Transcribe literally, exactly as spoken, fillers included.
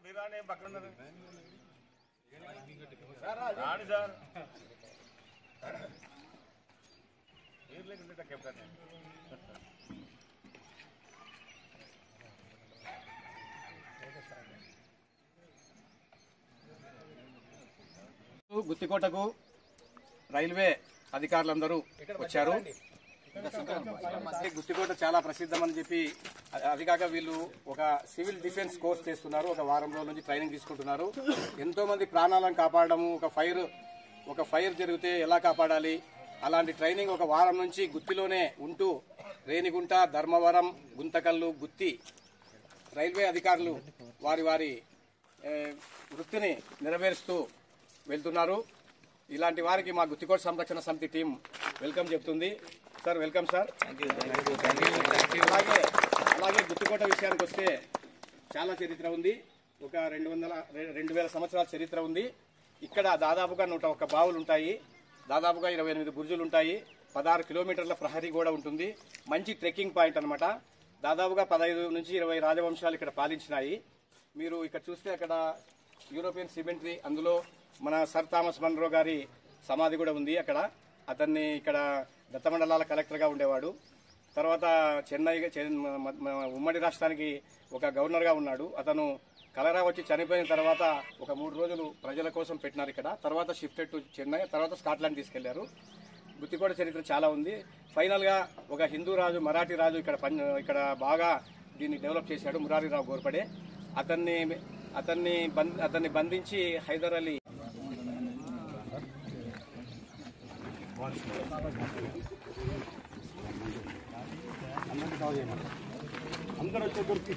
మీరానే పక్కన రాండి సార్ మీరు లేకుంటే కెప్టెన్ గుత్తికోటకు రైల్వే అధికారులందరూ వచ్చారు. గుత్తికోట చాలా ప్రసిద్ధమని చెప్పి, అది కాక వీళ్ళు ఒక సివిల్ డిఫెన్స్ కోర్స్ చేస్తున్నారు. ఒక వారం రోజుల నుంచి ట్రైనింగ్ తీసుకుంటున్నారు. ఎంతో మంది ప్రాణాలను కాపాడము, ఒక ఫైర్ ఒక ఫైర్ జరిగితే ఎలా కాపాడాలి, అలాంటి ట్రైనింగ్ ఒక వారం నుంచి గుత్తిలోనే ఉంటూ రేణిగుంట, ధర్మవరం, గుంతకల్లు, గుత్తి రైల్వే అధికారులు వారి వారి వృత్తిని నెరవేరుస్తూ వెళ్తున్నారు. ఇలాంటి వారికి మా గుత్తికోట సంరక్షణ సమితి టీం వెల్కమ్ చెప్తుంది. Sir welcome sir. అలాగే అలాగే గుత్తికోట విషయానికి వస్తే చాలా చరిత్ర ఉంది. ఒక రెండు వందల రెండు వేల సంవత్సరాల చరిత్ర ఉంది. ఇక్కడ దాదాపుగా నూట ఒక్క బావులు ఉంటాయి. దాదాపుగా ఇరవై ఎనిమిది బుర్జులు ఉంటాయి. పదహారు కిలోమీటర్ల ప్రహరీ కూడా ఉంటుంది. మంచి ట్రెక్కింగ్ పాయింట్ అనమాట. దాదాపుగా పదహైదు నుంచి ఇరవై రాజవంశాలు ఇక్కడ పాలించినాయి. మీరు ఇక్కడ చూస్తే అక్కడ యూరోపియన్ సిమెంట్రీ, అందులో మన సర్ థామస్ మన్రో గారి సమాధి కూడా ఉంది అక్కడ. అతన్ని ఇక్కడ దత్తమండలాల కలెక్టర్గా ఉండేవాడు. తర్వాత చెన్నై ఉమ్మడి రాష్ట్రానికి ఒక గవర్నర్గా ఉన్నాడు. అతను కలరా వచ్చి చనిపోయిన తర్వాత ఒక మూడు రోజులు ప్రజల కోసం పెట్టినారు ఇక్కడ. తర్వాత షిఫ్టెడ్ టు చెన్నై, తర్వాత స్కాట్లాండ్ తీసుకెళ్లారు. గుత్తికోట చరిత్ర చాలా ఉంది. ఫైనల్గా ఒక హిందూ రాజు, మరాఠీ రాజు ఇక్కడ ఇక్కడ బాగా దీన్ని డెవలప్ చేశాడు, మురారీరావు గోర్పడే. అతన్ని అతన్ని అతన్ని బంధించి హైదర్ అలీ అందరూ వచ్చే దొరికి